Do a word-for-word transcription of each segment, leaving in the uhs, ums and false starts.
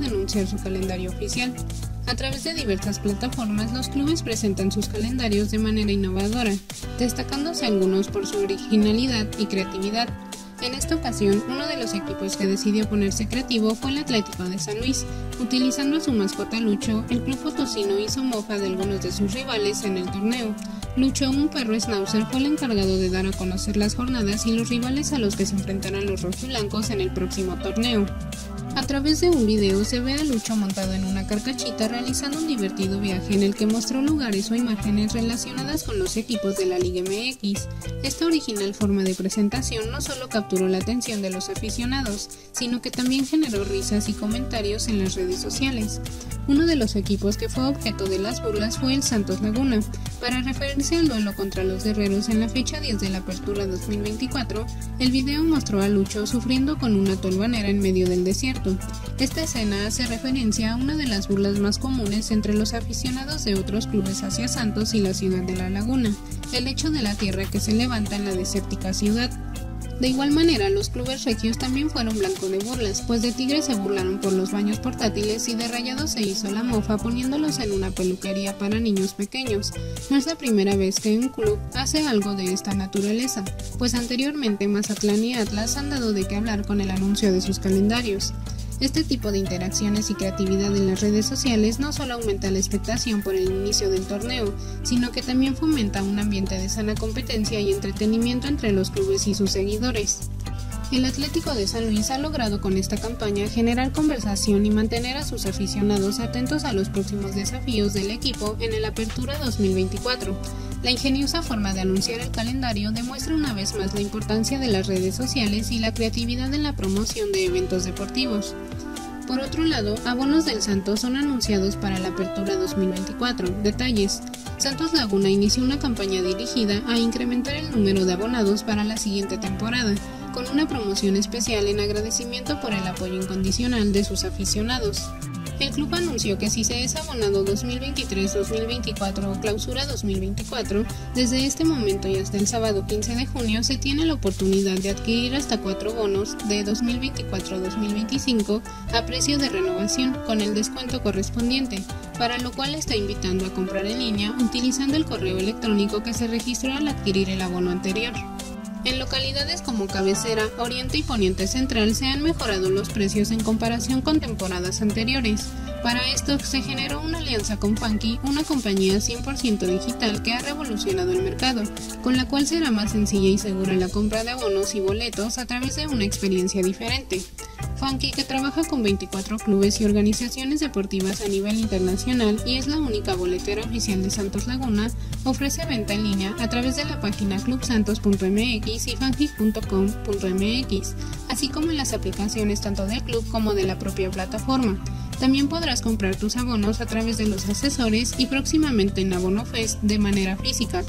de anunciar su calendario oficial. A través de diversas plataformas, los clubes presentan sus calendarios de manera innovadora, destacándose algunos por su originalidad y creatividad. En esta ocasión, uno de los equipos que decidió ponerse creativo fue el Atlético de San Luis. Utilizando a su mascota Lucho, el club potosino hizo mofa de algunos de sus rivales en el torneo. Lucho, un perro schnauzer, fue el encargado de dar a conocer las jornadas y los rivales a los que se enfrentarán los rojiblancos en el próximo torneo. A través de un video se ve a Lucho montado en una carcachita realizando un divertido viaje en el que mostró lugares o imágenes relacionadas con los equipos de la Liga M X. Esta original forma de presentación no solo capturó la atención de los aficionados, sino que también generó risas y comentarios en las redes sociales. Uno de los equipos que fue objeto de las burlas fue el Santos Laguna. Para referirse al duelo contra los guerreros en la fecha diez de la Apertura dos mil veinticuatro, el video mostró a Lucho sufriendo con una tolvanera en medio del desierto. Esta escena hace referencia a una de las burlas más comunes entre los aficionados de otros clubes hacia Santos y la ciudad de La Laguna, el hecho de la tierra que se levanta en la desértica ciudad. De igual manera, los clubes regios también fueron blanco de burlas, pues de Tigres se burlaron por los baños portátiles y de Rayados se hizo la mofa poniéndolos en una peluquería para niños pequeños. No es la primera vez que un club hace algo de esta naturaleza, pues anteriormente Mazatlán y Atlas han dado de qué hablar con el anuncio de sus calendarios. Este tipo de interacciones y creatividad en las redes sociales no solo aumenta la expectación por el inicio del torneo, sino que también fomenta un ambiente de sana competencia y entretenimiento entre los clubes y sus seguidores. El Atlético de San Luis ha logrado con esta campaña generar conversación y mantener a sus aficionados atentos a los próximos desafíos del equipo en el Apertura dos mil veinticuatro. La ingeniosa forma de anunciar el calendario demuestra una vez más la importancia de las redes sociales y la creatividad en la promoción de eventos deportivos. Por otro lado, abonos del Santos son anunciados para la Apertura dos mil veinticuatro. Detalles: Santos Laguna inició una campaña dirigida a incrementar el número de abonados para la siguiente temporada, con una promoción especial en agradecimiento por el apoyo incondicional de sus aficionados. El club anunció que si se es abonado dos mil veintitrés dos mil veinticuatro o clausura dos mil veinticuatro, desde este momento y hasta el sábado quince de junio se tiene la oportunidad de adquirir hasta cuatro bonos de dos mil veinticuatro dos mil veinticinco a precio de renovación con el descuento correspondiente, para lo cual está invitando a comprar en línea utilizando el correo electrónico que se registró al adquirir el abono anterior. En localidades como Cabecera, Oriente y Poniente Central se han mejorado los precios en comparación con temporadas anteriores. Para esto se generó una alianza con Funky, una compañía cien por ciento digital que ha revolucionado el mercado, con la cual será más sencilla y segura la compra de abonos y boletos a través de una experiencia diferente. Funky, que trabaja con veinticuatro clubes y organizaciones deportivas a nivel internacional y es la única boletera oficial de Santos Laguna, ofrece venta en línea a través de la página club santos punto m x y funky punto com punto m x, así como en las aplicaciones tanto del club como de la propia plataforma. También podrás comprar tus abonos a través de los asesores y próximamente en Abono Fest de manera física.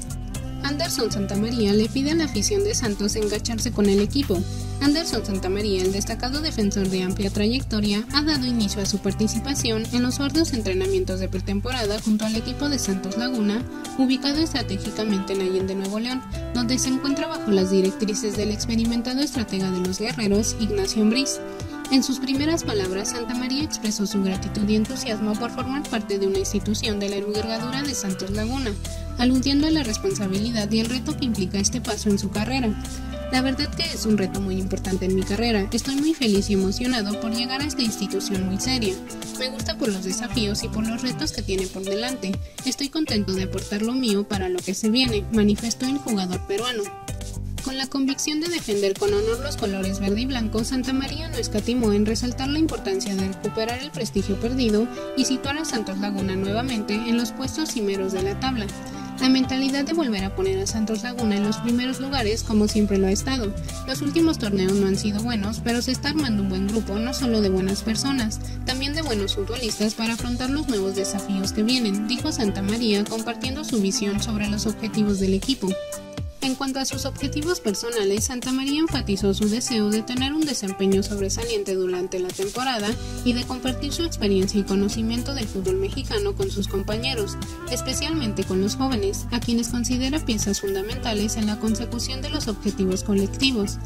Anderson Santamaría le pide a la afición de Santos engacharse con el equipo. Anderson Santamaría, el destacado defensor de amplia trayectoria, ha dado inicio a su participación en los arduos entrenamientos de pretemporada junto al equipo de Santos Laguna, ubicado estratégicamente en Allende, Nuevo León, donde se encuentra bajo las directrices del experimentado estratega de los guerreros, Ignacio Ambriz. En sus primeras palabras, Santamaría expresó su gratitud y entusiasmo por formar parte de una institución de la envergadura de Santos Laguna, aludiendo a la responsabilidad y el reto que implica este paso en su carrera. La verdad que es un reto muy importante en mi carrera. Estoy muy feliz y emocionado por llegar a esta institución muy seria. Me gusta por los desafíos y por los retos que tiene por delante. Estoy contento de aportar lo mío para lo que se viene, manifestó el jugador peruano. Con la convicción de defender con honor los colores verde y blanco, Santamaría no escatimó en resaltar la importancia de recuperar el prestigio perdido y situar a Santos Laguna nuevamente en los puestos cimeros de la tabla. La mentalidad de volver a poner a Santos Laguna en los primeros lugares como siempre lo ha estado. Los últimos torneos no han sido buenos, pero se está armando un buen grupo, no solo de buenas personas, también de buenos futbolistas para afrontar los nuevos desafíos que vienen, dijo Santamaría compartiendo su visión sobre los objetivos del equipo. En cuanto a sus objetivos personales, Santamaría enfatizó su deseo de tener un desempeño sobresaliente durante la temporada y de compartir su experiencia y conocimiento del fútbol mexicano con sus compañeros, especialmente con los jóvenes, a quienes considera piezas fundamentales en la consecución de los objetivos colectivos.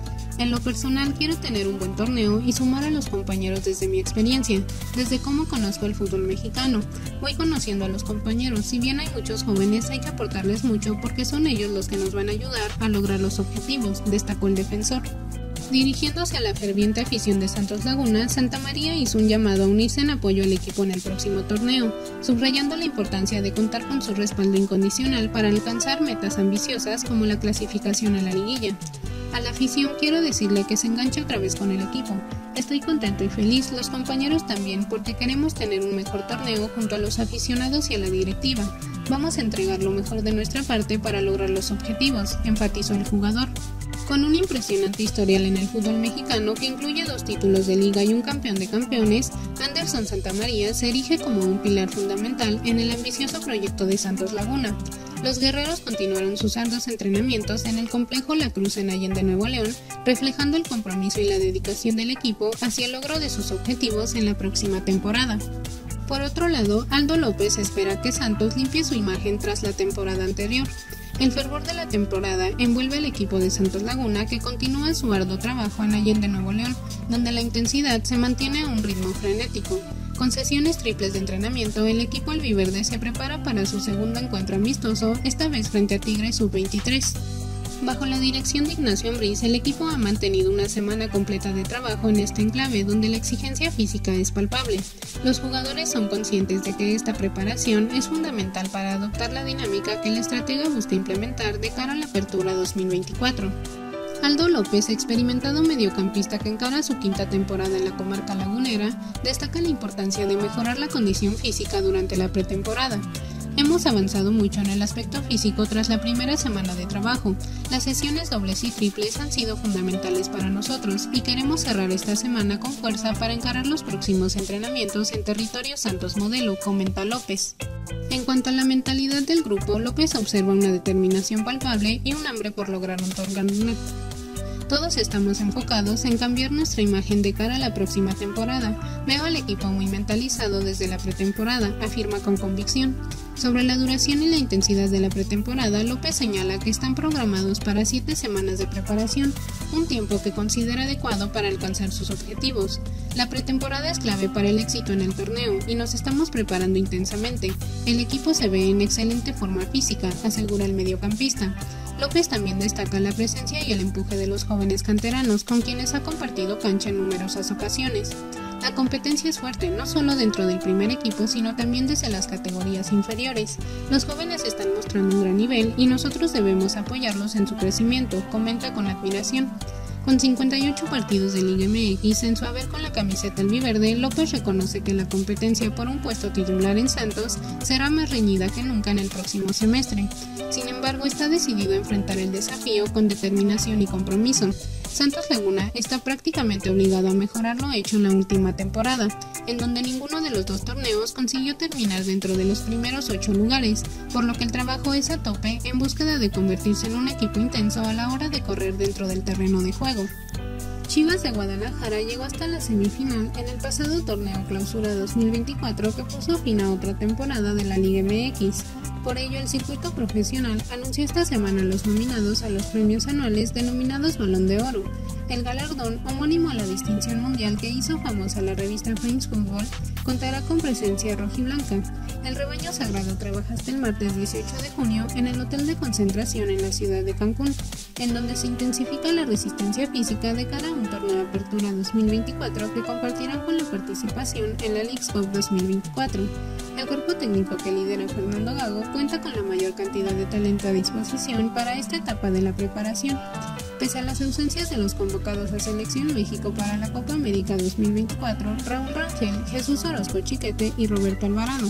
En lo personal quiero tener un buen torneo y sumar a los compañeros desde mi experiencia, desde cómo conozco el fútbol mexicano. Voy conociendo a los compañeros, si bien hay muchos jóvenes hay que aportarles mucho porque son ellos los que nos van a ayudar a lograr los objetivos, destacó el defensor. Dirigiéndose a la ferviente afición de Santos Laguna, Santa María hizo un llamado a unirse en apoyo al equipo en el próximo torneo, subrayando la importancia de contar con su respaldo incondicional para alcanzar metas ambiciosas como la clasificación a la liguilla. A la afición quiero decirle que se enganche otra vez con el equipo. Estoy contento y feliz, los compañeros también, porque queremos tener un mejor torneo junto a los aficionados y a la directiva. Vamos a entregar lo mejor de nuestra parte para lograr los objetivos, enfatizó el jugador. Con un impresionante historial en el fútbol mexicano que incluye dos títulos de liga y un campeón de campeones, Anderson Santamaría se erige como un pilar fundamental en el ambicioso proyecto de Santos Laguna. Los guerreros continuaron sus arduos entrenamientos en el complejo La Cruz en Allende, Nuevo León, reflejando el compromiso y la dedicación del equipo hacia el logro de sus objetivos en la próxima temporada. Por otro lado, Aldo López espera que Santos limpie su imagen tras la temporada anterior. El fervor de la temporada envuelve al equipo de Santos Laguna, que continúa su arduo trabajo en Allende, Nuevo León, donde la intensidad se mantiene a un ritmo frenético. Con sesiones triples de entrenamiento, el equipo albiverde se prepara para su segundo encuentro amistoso, esta vez frente a Tigres sub veintitrés. Bajo la dirección de Ignacio Ambriz, el equipo ha mantenido una semana completa de trabajo en este enclave donde la exigencia física es palpable. Los jugadores son conscientes de que esta preparación es fundamental para adoptar la dinámica que el estratega busca implementar de cara a la apertura dos mil veinticuatro. Aldo López, experimentado mediocampista que encara su quinta temporada en la comarca lagunera, destaca la importancia de mejorar la condición física durante la pretemporada. Hemos avanzado mucho en el aspecto físico tras la primera semana de trabajo. Las sesiones dobles y triples han sido fundamentales para nosotros y queremos cerrar esta semana con fuerza para encarar los próximos entrenamientos en territorio Santos modelo, comenta López. En cuanto a la mentalidad del grupo, López observa una determinación palpable y un hambre por lograr un torneo. Todos estamos enfocados en cambiar nuestra imagen de cara a la próxima temporada. Veo al equipo muy mentalizado desde la pretemporada, afirma con convicción. Sobre la duración y la intensidad de la pretemporada, López señala que están programados para siete semanas de preparación, un tiempo que considera adecuado para alcanzar sus objetivos. La pretemporada es clave para el éxito en el torneo y nos estamos preparando intensamente. El equipo se ve en excelente forma física, asegura el mediocampista. López también destaca la presencia y el empuje de los jóvenes canteranos, con quienes ha compartido cancha en numerosas ocasiones. La competencia es fuerte, no solo dentro del primer equipo, sino también desde las categorías inferiores. Los jóvenes están mostrando un gran nivel y nosotros debemos apoyarlos en su crecimiento, comenta con admiración. Con cincuenta y ocho partidos de Liga M X en su haber con la camiseta albiverde, López reconoce que la competencia por un puesto titular en Santos será más reñida que nunca en el próximo semestre. Sin embargo, está decidido a enfrentar el desafío con determinación y compromiso. Santos Laguna está prácticamente obligado a mejorar lo hecho en la última temporada, en donde ninguno de los dos torneos consiguió terminar dentro de los primeros ocho lugares, por lo que el trabajo es a tope en búsqueda de convertirse en un equipo intenso a la hora de correr dentro del terreno de juego. Chivas de Guadalajara llegó hasta la semifinal en el pasado torneo Clausura dos mil veinticuatro que puso fin a otra temporada de la Liga M X. Por ello, el circuito profesional anunció esta semana los nominados a los premios anuales denominados Balón de Oro. El galardón, homónimo a la distinción mundial que hizo famosa la revista French Football, contará con presencia rojiblanca. El rebaño sagrado trabaja hasta el martes dieciocho de junio en el hotel de concentración en la ciudad de Cancún, en donde se intensifica la resistencia física de cara a un torneo de apertura dos mil veinticuatro que compartirá con la participación en la Leagues Cup dos mil veinticuatro. El cuerpo técnico que lidera Fernando Gago cuenta con la mayor cantidad de talento a disposición para esta etapa de la preparación. Pese a las ausencias de los convocados a Selección México para la Copa América dos mil veinticuatro, Raúl Rangel, Jesús Orozco Chiquete y Roberto Alvarado.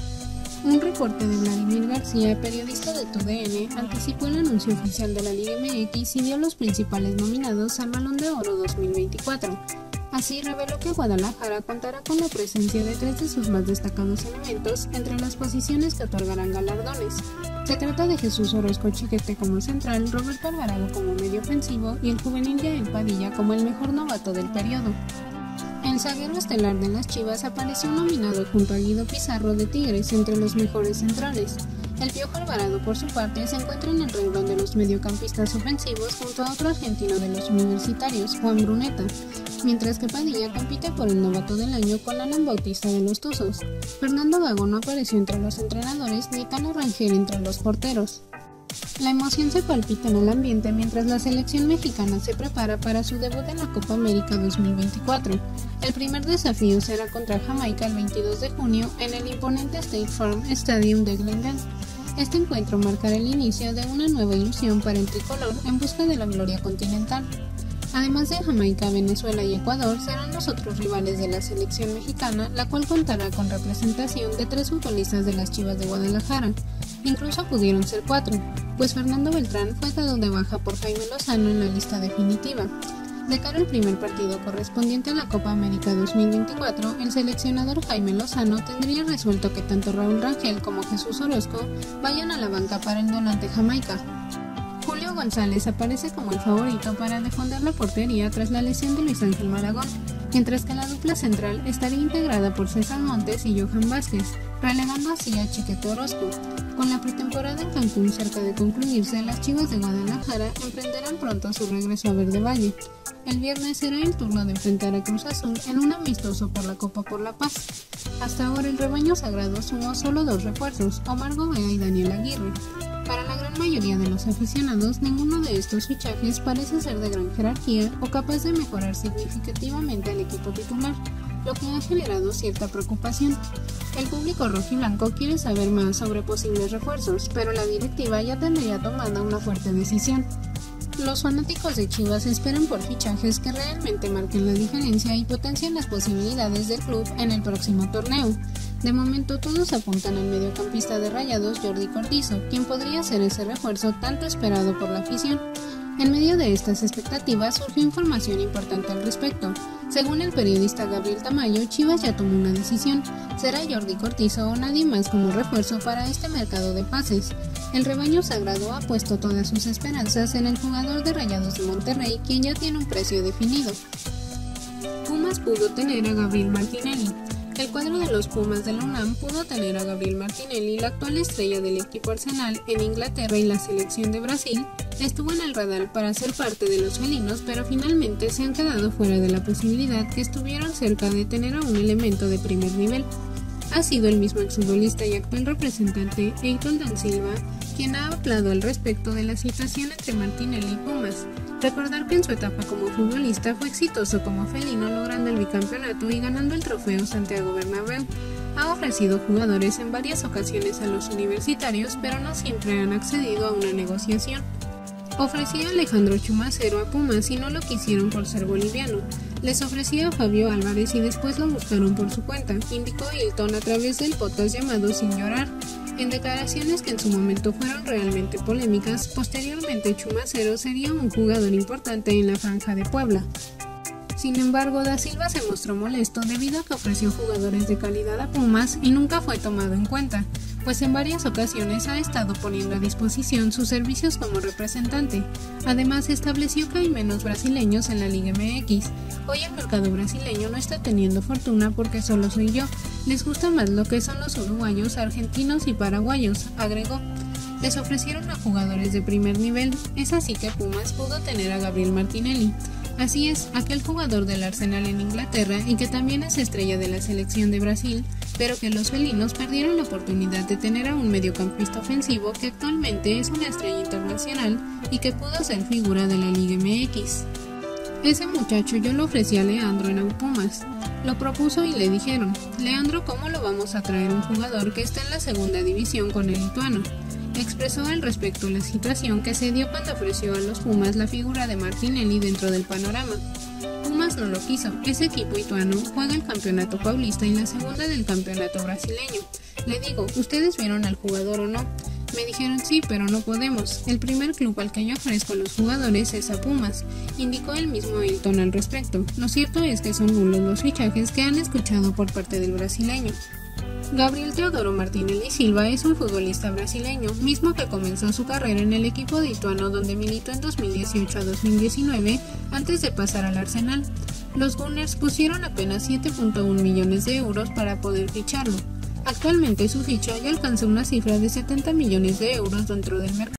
Un reporte de Vladimir García, periodista de T U D N, anticipó el anuncio oficial de la Liga M X y dio los principales nominados al Balón de Oro dos mil veinticuatro. Así reveló que Guadalajara contará con la presencia de tres de sus más destacados elementos entre las posiciones que otorgarán galardones. Se trata de Jesús Orozco Chiquete como central, Roberto Alvarado como medio ofensivo y el juvenil Yael Padilla como el mejor novato del periodo. El zaguero estelar de las Chivas apareció nominado junto a Guido Pizarro de Tigres entre los mejores centrales. El Piojo Alvarado, por su parte, se encuentra en el renglón de los mediocampistas ofensivos junto a otro argentino de los universitarios, Juan Bruneta, mientras que Padilla compite por el novato del año con Alan Bautista de los Tuzos. Fernando Gago no apareció entre los entrenadores ni Tano Rangel entre los porteros. La emoción se palpita en el ambiente mientras la selección mexicana se prepara para su debut en la Copa América dos mil veinticuatro. El primer desafío será contra Jamaica el veintidós de junio en el imponente State Farm Stadium de Glendale. Este encuentro marcará el inicio de una nueva ilusión para el tricolor en busca de la gloria continental. Además de Jamaica, Venezuela y Ecuador serán los otros rivales de la selección mexicana, la cual contará con representación de tres futbolistas de las Chivas de Guadalajara. Incluso pudieron ser cuatro, pues Fernando Beltrán fue dado de baja por Jaime Lozano en la lista definitiva. De cara al primer partido correspondiente a la Copa América dos mil veinticuatro, el seleccionador Jaime Lozano tendría resuelto que tanto Raúl Rangel como Jesús Orozco vayan a la banca para el duelo ante Jamaica. Julio González aparece como el favorito para defender la portería tras la lesión de Luis Ángel Malagón, mientras que la dupla central estaría integrada por César Montes y Johan Vázquez, relevando así a Chiquete Orozco. Con la pretemporada en Cancún cerca de concluirse, las Chivas de Guadalajara emprenderán pronto su regreso a Verde Valle. El viernes será el turno de enfrentar a Cruz Azul en un amistoso por la Copa por la Paz. Hasta ahora el rebaño sagrado sumó solo dos refuerzos, Omar Gobea y Daniel Aguirre. Para la gran mayoría de los aficionados, ninguno de estos fichajes parece ser de gran jerarquía o capaz de mejorar significativamente al equipo titular, lo que ha generado cierta preocupación. El público rojiblanco quiere saber más sobre posibles refuerzos, pero la directiva ya tendría tomada una fuerte decisión. Los fanáticos de Chivas esperan por fichajes que realmente marquen la diferencia y potencien las posibilidades del club en el próximo torneo. De momento todos apuntan al mediocampista de Rayados Jordi Cortizo, quien podría ser ese refuerzo tanto esperado por la afición. En medio de estas expectativas surgió información importante al respecto. Según el periodista Gabriel Tamayo, Chivas ya tomó una decisión. Será Jordi Cortizo o nadie más como refuerzo para este mercado de pases. El rebaño sagrado ha puesto todas sus esperanzas en el jugador de Rayados de Monterrey, quien ya tiene un precio definido. Pumas pudo tener a Gabriel Martinelli. El cuadro de los Pumas de la UNAM pudo tener a Gabriel Martinelli, la actual estrella del equipo Arsenal en Inglaterra y la selección de Brasil, estuvo en el radar para ser parte de los felinos, pero finalmente se han quedado fuera de la posibilidad que estuvieron cerca de tener a un elemento de primer nivel. Ha sido el mismo exfutbolista y actual representante, Eiton Dan Silva, quien ha hablado al respecto de la situación entre Martinelli y Pumas. Recordar que en su etapa como futbolista fue exitoso como felino, logrando el bicampeonato y ganando el trofeo Santiago Bernabéu. Ha ofrecido jugadores en varias ocasiones a los universitarios, pero no siempre han accedido a una negociación. Ofrecía a Alejandro Chumacero a Pumas y no lo quisieron por ser boliviano. Les ofrecía a Fabio Álvarez y después lo buscaron por su cuenta, indicó Hilton a través del podcast llamado Sin Llorar. En declaraciones que en su momento fueron realmente polémicas, posteriormente Chumacero sería un jugador importante en la Franja de Puebla. Sin embargo, Da Silva se mostró molesto debido a que ofreció jugadores de calidad a Pumas y nunca fue tomado en cuenta, pues en varias ocasiones ha estado poniendo a disposición sus servicios como representante. Además, estableció que hay menos brasileños en la Liga M X. Hoy el mercado brasileño no está teniendo fortuna porque solo soy yo. Les gusta más lo que son los uruguayos, argentinos y paraguayos, agregó. Les ofrecieron a jugadores de primer nivel, es así que Pumas pudo tener a Gabriel Martinelli. Así es, aquel jugador del Arsenal en Inglaterra y que también es estrella de la selección de Brasil, pero que los felinos perdieron la oportunidad de tener a un mediocampista ofensivo que actualmente es una estrella internacional y que pudo ser figura de la Liga M X. Ese muchacho yo lo ofrecí a Leandro en Pumas. Lo propuso y le dijeron, Leandro, ¿cómo lo vamos a traer un jugador que está en la segunda división con el lituano? Expresó al respecto la situación que se dio cuando ofreció a los Pumas la figura de Martinelli dentro del panorama. Pumas no lo quiso, ese equipo lituano juega el campeonato paulista y la segunda del campeonato brasileño. Le digo, ¿ustedes vieron al jugador o no? Me dijeron sí, pero no podemos. El primer club al que yo ofrezco a los jugadores es a Pumas, indicó el mismo Hilton al respecto. Lo cierto es que son nulos los fichajes que han escuchado por parte del brasileño. Gabriel Teodoro Martinelli Silva es un futbolista brasileño, mismo que comenzó su carrera en el equipo lituano donde militó en dos mil dieciocho a dos mil diecinueve antes de pasar al Arsenal. Los Gunners pusieron apenas siete punto uno millones de euros para poder ficharlo. Actualmente su ficha ya alcanza una cifra de setenta millones de euros dentro del mercado.